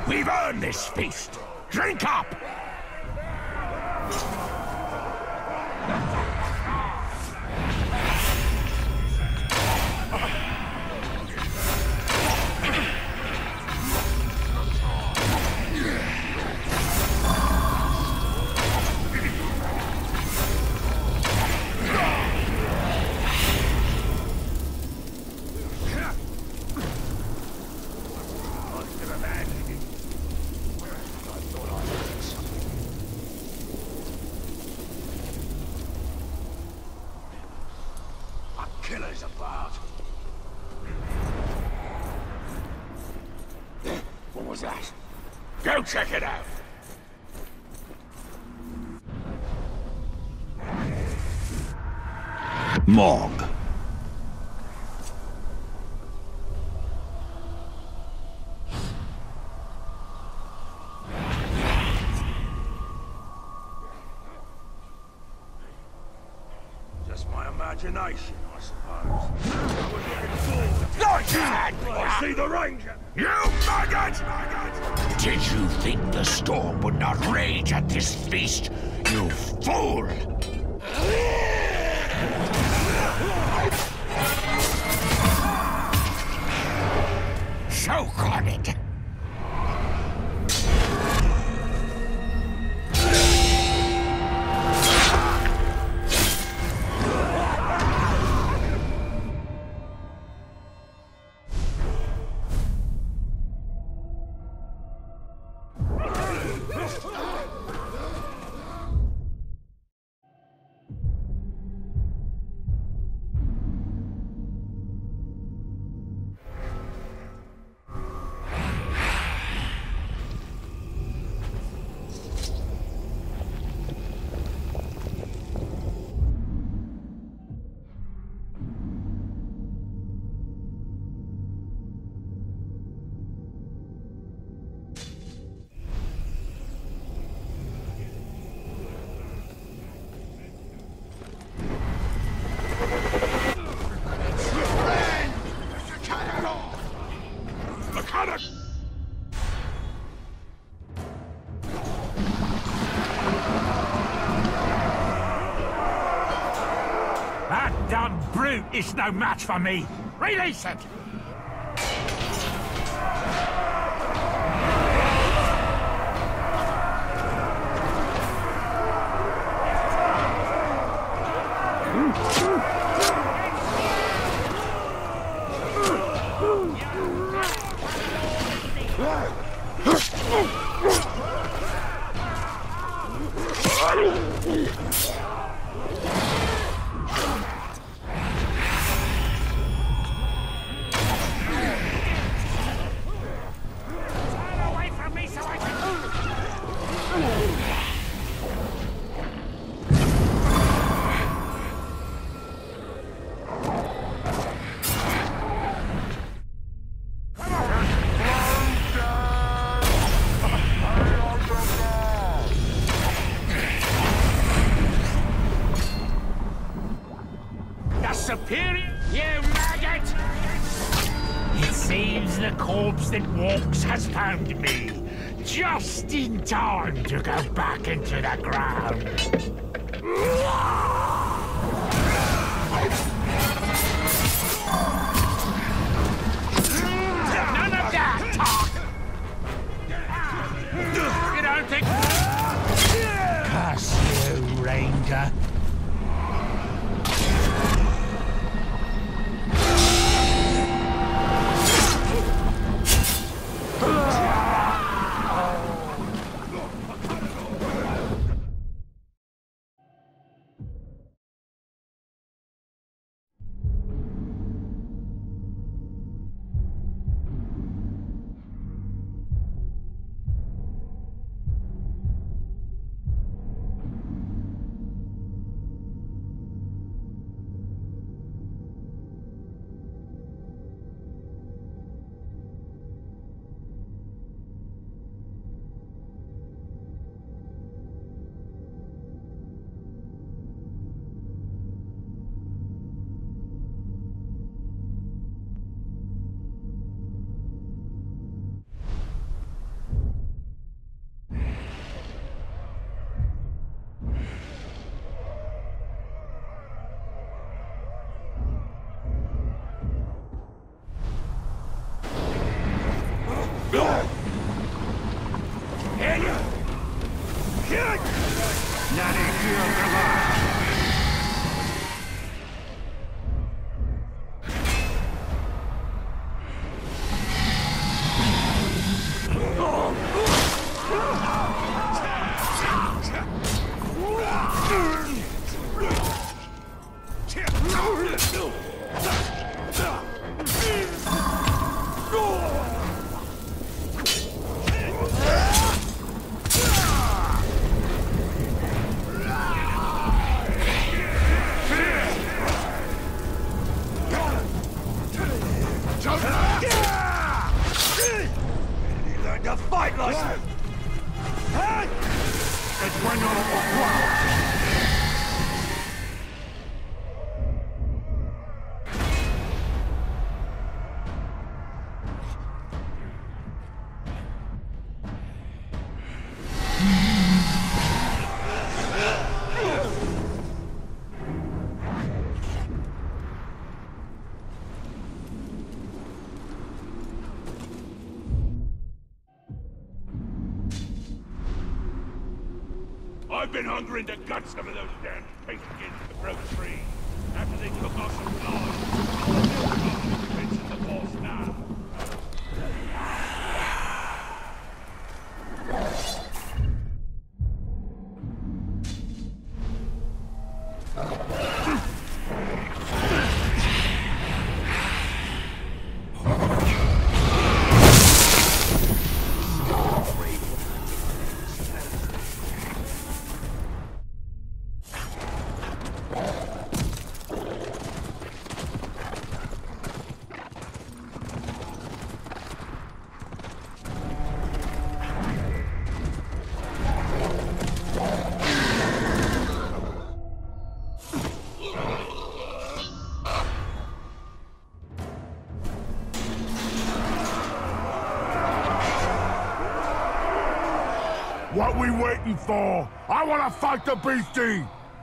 We've earned this feast. Drink up! Killer's about. What was that? Go check it out! Morgue. Just my imagination, I suppose. I was looking forward. Not yet! I see the ranger. You maggot! Did you think the storm would not rage at this feast? You fool! Choke on it! That dumb brute is no match for me! Release it! Superior, you maggot! It seems the corpse that walks has found me, just in time to go back into the ground. None of that talk! You don't think... Curse you, Ranger. starting to fight like... It's when you're on the ground. I've been hungering to gut some of those damn pagans that broke free after they took off some lives. It's the boss now. What we waiting for? I wanna fight the beastie!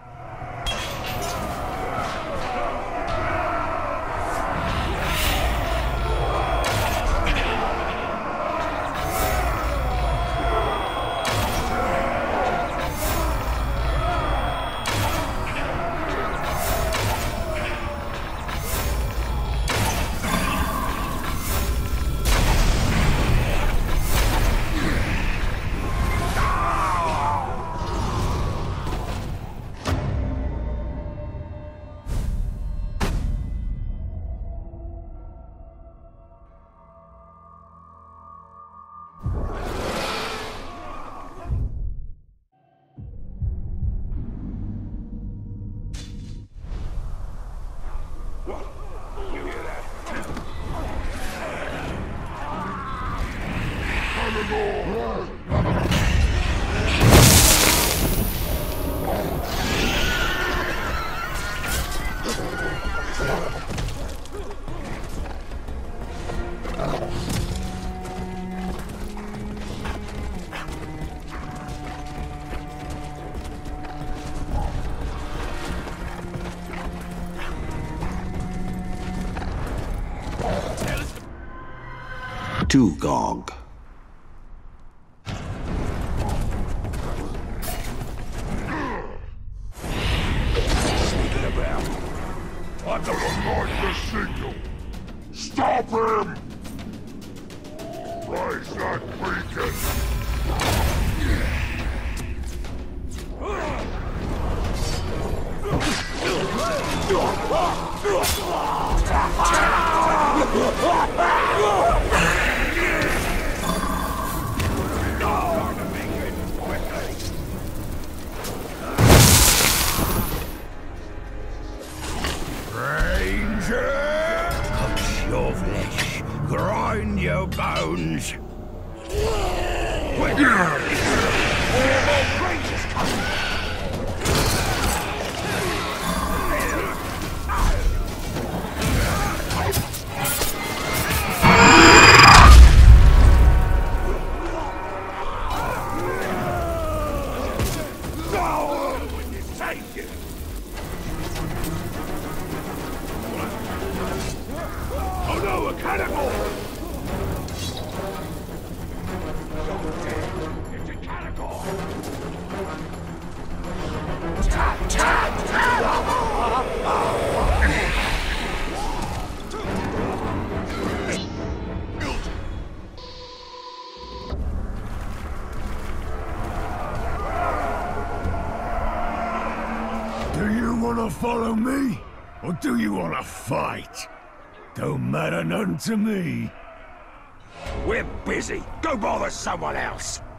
To Gog. Sneaking about. I never liked the signal! Stop him! Raise that beacon! Hush your flesh, grind your bones. Oh no, a cannibal! It's a cannibal! Do you want to follow me? Or do you want to fight? Don't matter none to me. We're busy. Go bother someone else.